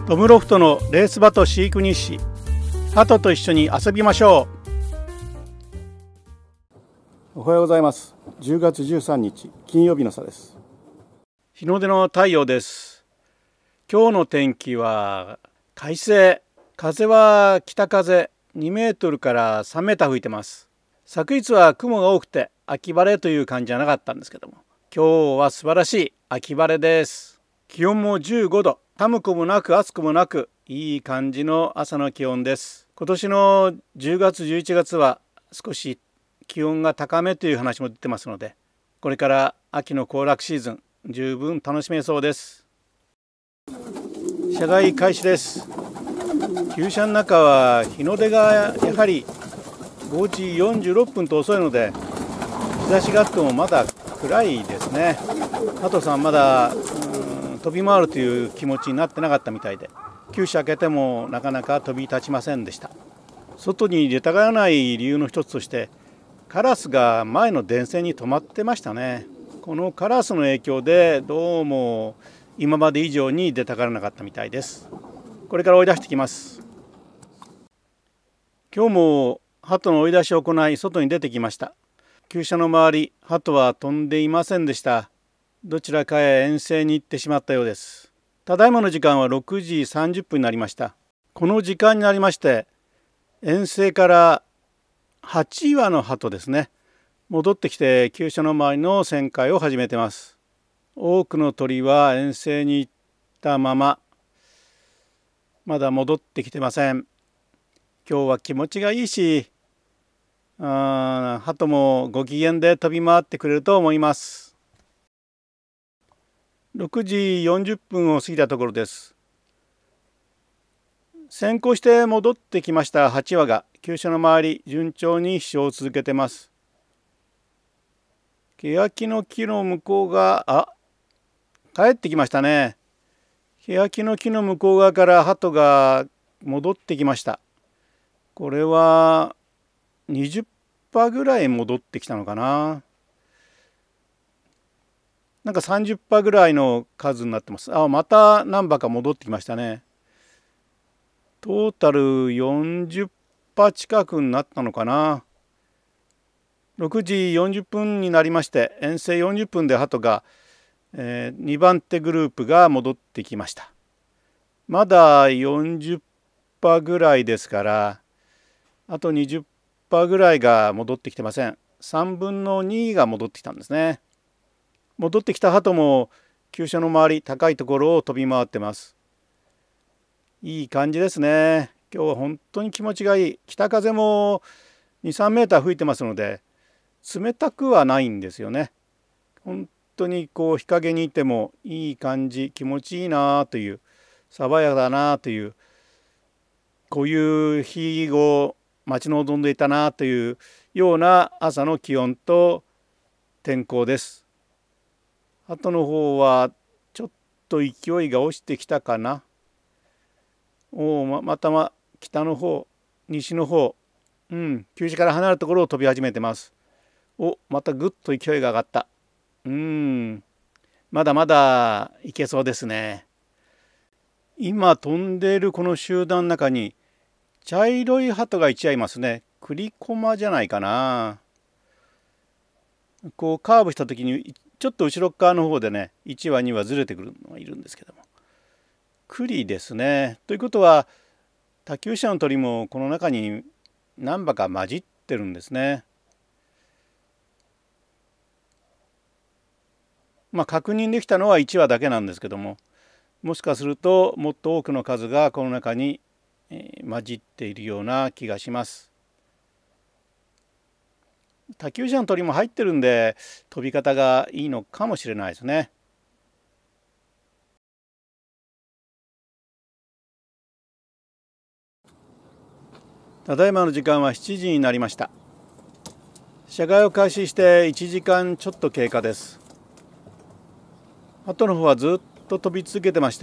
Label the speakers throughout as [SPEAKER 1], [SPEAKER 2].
[SPEAKER 1] トムロフトのレース鳩飼育日誌。鳩と一緒に遊びましょう。おはようございます。10月13日金曜日の朝です。日の出の太陽です。今日の天気は快晴。風は北風2メートルから3メーター吹いてます。昨日は雲が多くて秋晴れという感じじゃなかったんですけども、今日は素晴らしい秋晴れです。気温も15度、寒くもなく暑くもなく、いい感じの朝の気温です。今年の10月11月は少し気温が高めという話も出てますので、これから秋の行楽シーズン十分楽しめそうです。車外開始です。厩舎の中は日の出がやはり5時46分と遅いので、日差しがあってもまだ暗いですね。鳩さんまだ飛び回るという気持ちになってなかったみたいで、厩舎開けてもなかなか飛び立ちませんでした。外に出たがらない理由の一つとして、カラスが前の電線に止まってましたね。このカラスの影響でどうも今まで以上に出たがらなかったみたいです。これから追い出してきます。今日も鳩の追い出しを行い外に出てきました。厩舎の周り、鳩は飛んでいませんでした。どちらかへ遠征に行ってしまったようです。ただいまの時間は6時30分になりました。この時間になりまして、遠征から8羽の鳩ですね、戻ってきて厩舎の周りの旋回を始めてます。多くの鳥は遠征に行ったまま、まだ戻ってきてません。今日は気持ちがいいし、鳩もご機嫌で飛び回ってくれると思います。6時40分を過ぎたところです。先行して戻ってきました8羽が厩舎の周り順調に飛翔を続けてます。ケヤキの木の向こうが帰ってきましたね。ケヤキの木の向こう側から鳩が戻ってきました。これは20羽ぐらい戻ってきたのかな。なんか30羽ぐらいの数になってます。また何羽か戻ってきましたね。トータル40羽近くになったのかな。6時40分になりまして、遠征40分で鳩が、2番手グループが戻ってきました。まだ40羽ぐらいですから、あと20羽ぐらいが戻ってきてません。3分の2が戻ってきたんですね。戻ってきた鳩も厩舎の周り高いところを飛び回ってます。いい感じですね。今日は本当に気持ちがいい。北風も2、3メーター吹いてますので、冷たくはないんですよね。本当に日陰にいてもいい感じ、気持ちいいなという、爽やかだなという、こういう日を待ち望んでいたなというような朝の気温と天候です。鳩の方はちょっと勢いが落ちてきたかな。また北の方、西の方、厩舎から離れるところを飛び始めてます。またぐっと勢いが上がった。まだまだいけそうですね。今飛んでいるこの集団の中に茶色い鳩が1羽いますね。クリコマじゃないかな。カーブした時にちょっと後ろ側の方でね、1羽2羽ずれてくるのがいるんですけども、栗ですね。ということは他厩舎の鳥もこの中に何羽か混じってるんですね。確認できたのは1羽だけなんですけども、もしかするともっと多くの数がこの中に混じっているような気がします。他厩舎の鳥も入ってるんで飛び方がいいのかもしれないですね。ただいまの時間は7時になりました。車外を開始して1時間ちょっと経過です。鳩の方はずっと飛び続けてまして、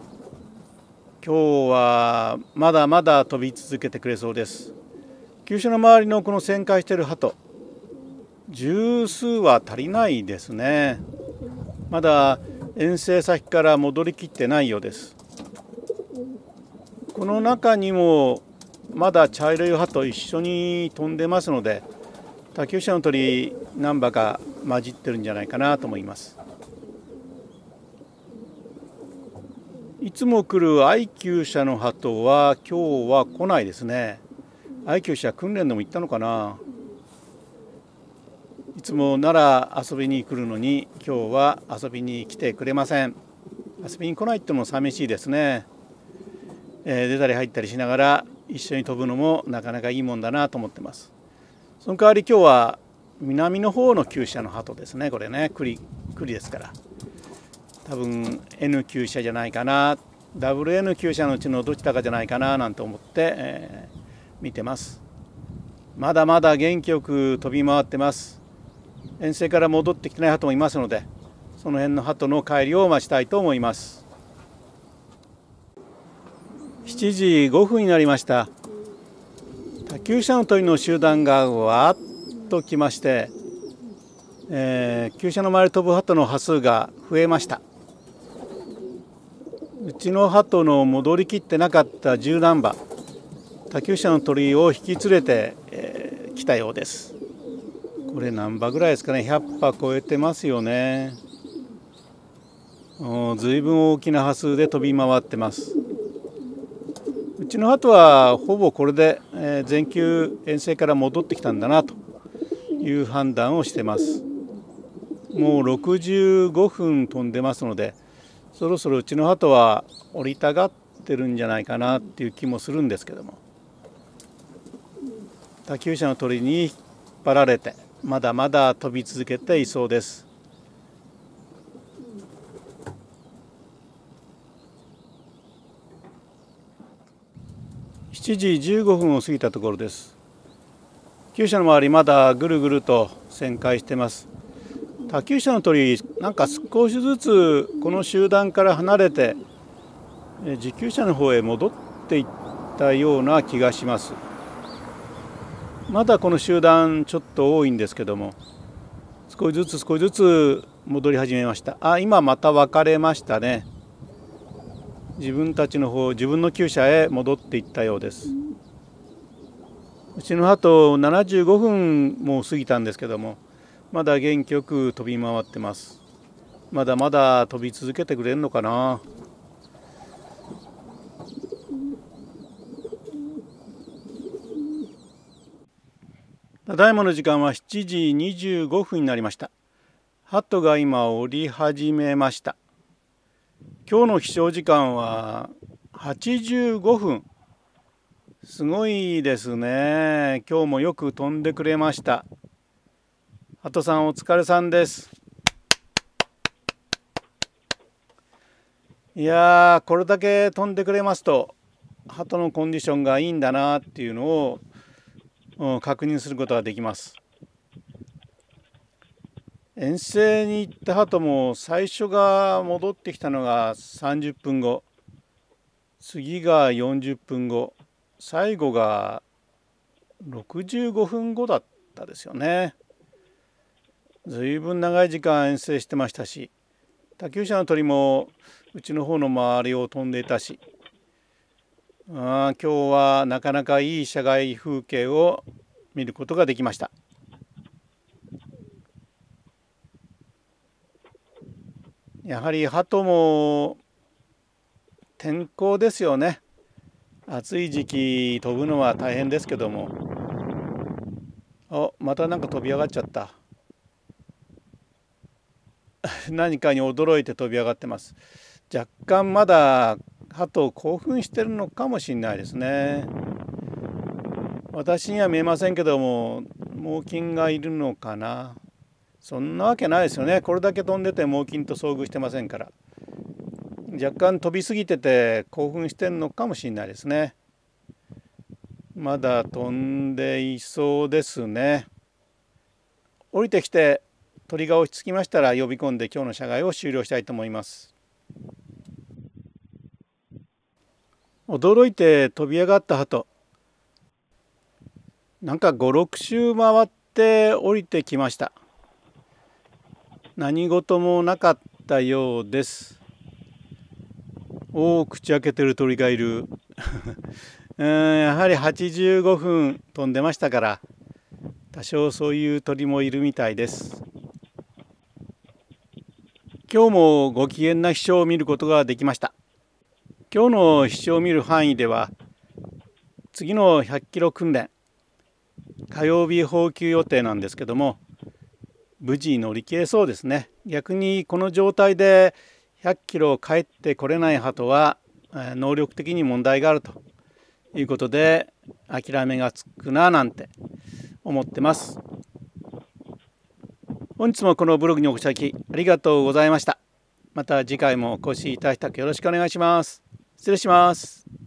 [SPEAKER 1] 今日はまだまだ飛び続けてくれそうです。厩舎の周りのこの旋回している鳩、十数は足りないですね。まだ遠征先から戻りきってないようです。 この中にもまだ茶色い葉と一緒に飛んでますので、他厩舎の鳥何羽か混じってるんじゃないかなと思います。いつも来る愛厩舎の鳩は今日は来ないですね。愛厩舎訓練でも行ったのかな。いつもなら遊びに来るのに今日は遊びに来てくれません。遊びに来ないってのも寂しいですね。出たり入ったりしながら一緒に飛ぶのもなかなかいいもんだなと思ってます。その代わり今日は南の方の厩舎の鳩ですね。これね、栗ですから。多分 N 厩舎じゃないかな、WN 厩舎のうちのどちらかじゃないかななんて思って、見てます。まだまだ元気よく飛び回ってます。遠征から戻ってきてない鳩もいますので、その辺の鳩の帰りを待ちたいと思います。7時5分になりました。他厩舎の鳥の集団がわーっと来まして、厩舎の周り飛ぶ鳩の羽数が増えました。うちの鳩の戻りきってなかった10何羽、他厩舎の鳥を引き連れて、来たようです。これ何羽ぐらいですかね。100羽超えてますよね。ずいぶん大きな羽数で飛び回ってます。うちの鳩はほぼこれで、全球遠征から戻ってきたんだなという判断をしてます。もう65分飛んでますので、そろそろうちの鳩は降りたがってるんじゃないかなっていう気もするんですけども、他厩舎の鳥に引っ張られてまだまだ飛び続けていそうです。7時15分を過ぎたところです。厩舎の周りまだぐるぐると旋回してます。他厩舎の鳥なんか少しずつこの集団から離れて持厩舎の方へ戻っていったような気がします。まだこの集団ちょっと多いんですけども、少しずつ戻り始めました。今また分かれましたね。自分たちの方、自分の厩舎へ戻っていったようです。うちの鳩75分もう過ぎたんですけども、まだ元気よく飛び回ってます。まだまだ飛び続けてくれるのかな。ただいまの時間は7時25分になりました。鳩が今降り始めました。今日の飛翔時間は85分。すごいですね。今日もよく飛んでくれました。鳩さんお疲れさんです。いやー、これだけ飛んでくれますと鳩のコンディションがいいんだなっていうのを確認することができます。遠征に行った鳩も最初が戻ってきたのが30分後、次が40分後、最後が65分後だったですよね。ずいぶん長い時間遠征してましたし、他厩舎の鳥もうちの方の周りを飛んでいたし、今日はなかなかいい社外風景を見ることができました。やはり鳩も天候ですよね。暑い時期飛ぶのは大変ですけども、またなんか飛び上がっちゃった何かに驚いて飛び上がってます。若干まだ鳩興奮してるのかもしれないですね。私には見えませんけども、猛禽がいるのかな。そんなわけないですよね。これだけ飛んでて猛禽と遭遇してませんから。若干飛びすぎてて興奮してるのかもしれないですね。まだ飛んでいそうですね。降りてきて鳥が落ち着きましたら呼び込んで今日の社外を終了したいと思います。驚いて飛び上がった鳩、なんか5、6周回って降りてきました。何事もなかったようです。口開けてる鳥がいる。 やはり85分飛んでましたから、多少そういう鳥もいるみたいです。今日もご機嫌な飛翔を見ることができました。今日の飛翔を見る範囲では、次の100キロ訓練、火曜日放給予定なんですけども、無事乗り切れそうですね。逆にこの状態で100キロ帰ってこれない鳩は能力的に問題があるということで諦めがつくななんて思ってます。本日もこのブログにお越しいただきありがとうございました。また次回もお越しいただきたくよろしくお願いします。失礼します。